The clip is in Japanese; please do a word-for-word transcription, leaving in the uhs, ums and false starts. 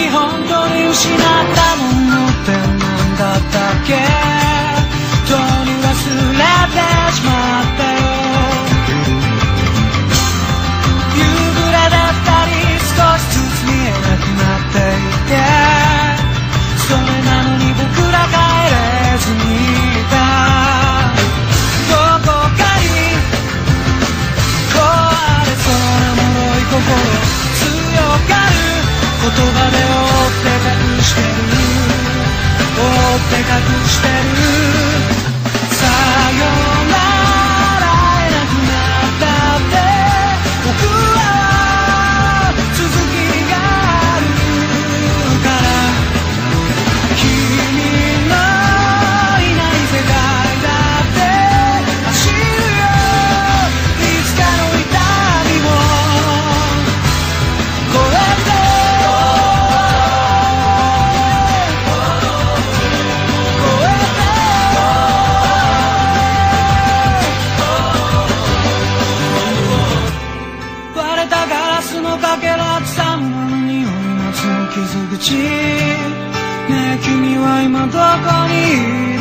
本当に失ったものって何だったっけ、とに忘れてしまったよ。夕暮れで二人少しずつ見えなくなっていて、それなのに僕ら帰れずにいた。どこかに壊れそうな脆い心、強がる言葉で覆って隠してる、覆って隠してる。さよなら会えなくなったって僕は続きがあるから、君のいない世界だって走るよ、いつかの痛みも越えて。割れたガラスのかけら、草むらの匂い、夏の傷口。ねえ君は今どこにいる？